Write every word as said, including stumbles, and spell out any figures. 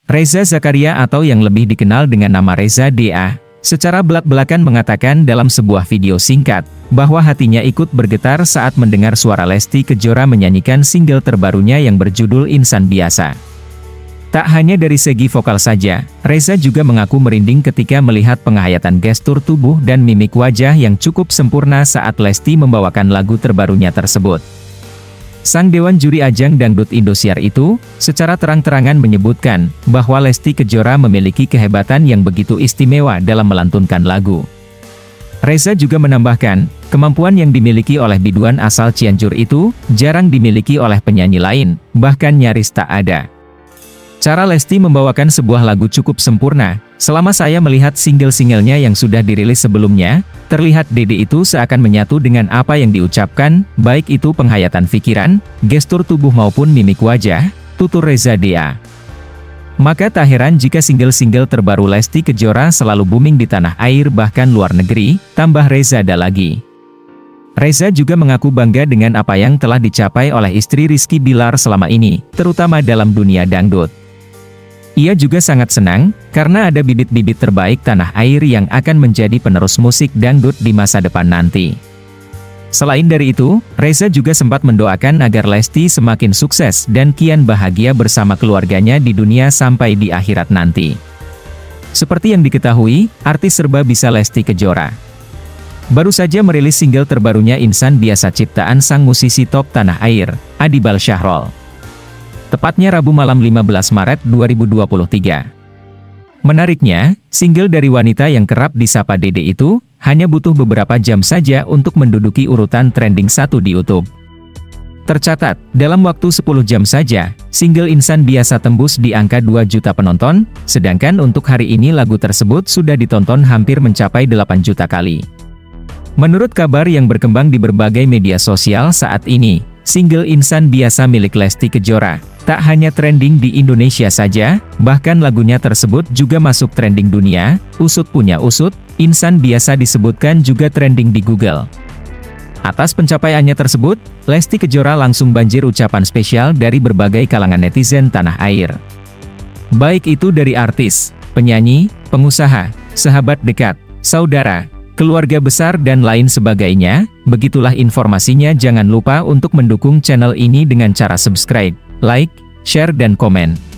Reza Zakaria atau yang lebih dikenal dengan nama Reza D A, secara belak-belakan mengatakan dalam sebuah video singkat, bahwa hatinya ikut bergetar saat mendengar suara Lesti Kejora menyanyikan single terbarunya yang berjudul Insan Biasa. Tak hanya dari segi vokal saja, Reza juga mengaku merinding ketika melihat penghayatan gestur tubuh dan mimik wajah yang cukup sempurna saat Lesti membawakan lagu terbarunya tersebut. Sang Dewan Juri Ajang Dangdut Indosiar itu, secara terang-terangan menyebutkan, bahwa Lesti Kejora memiliki kehebatan yang begitu istimewa dalam melantunkan lagu. Reza juga menambahkan, kemampuan yang dimiliki oleh biduan asal Cianjur itu, jarang dimiliki oleh penyanyi lain, bahkan nyaris tak ada. Cara Lesti membawakan sebuah lagu cukup sempurna. Selama saya melihat single-singlenya yang sudah dirilis sebelumnya, terlihat Dede itu seakan menyatu dengan apa yang diucapkan, baik itu penghayatan pikiran, gestur tubuh maupun mimik wajah, tutur Reza D A. Maka tak heran jika single-single terbaru Lesti Kejora selalu booming di tanah air bahkan luar negeri, tambah Reza D A lagi. Reza juga mengaku bangga dengan apa yang telah dicapai oleh istri Rizky Bilar selama ini, terutama dalam dunia dangdut. Ia juga sangat senang, karena ada bibit-bibit terbaik tanah air yang akan menjadi penerus musik dangdut di masa depan nanti. Selain dari itu, Reza juga sempat mendoakan agar Lesti semakin sukses dan kian bahagia bersama keluarganya di dunia sampai di akhirat nanti. Seperti yang diketahui, artis serba bisa Lesti Kejora baru saja merilis single terbarunya Insan Biasa ciptaan sang musisi top tanah air, Adibal Syahrol. Tepatnya Rabu malam lima belas Maret dua ribu dua puluh tiga. Menariknya, single dari wanita yang kerap disapa Dede itu, hanya butuh beberapa jam saja untuk menduduki urutan trending satu di YouTube. Tercatat, dalam waktu sepuluh jam saja, single Insan Biasa tembus di angka dua juta penonton, sedangkan untuk hari ini lagu tersebut sudah ditonton hampir mencapai delapan juta kali. Menurut kabar yang berkembang di berbagai media sosial saat ini, single Insan Biasa milik Lesti Kejora tak hanya trending di Indonesia saja, bahkan lagunya tersebut juga masuk trending dunia. Usut punya usut, Insan Biasa disebutkan juga trending di Google. Atas pencapaiannya tersebut, Lesti Kejora langsung banjir ucapan spesial dari berbagai kalangan netizen tanah air. Baik itu dari artis, penyanyi, pengusaha, sahabat dekat, saudara, keluarga besar dan lain sebagainya. Begitulah informasinya. Jangan lupa untuk mendukung channel ini dengan cara subscribe, like, share dan komen.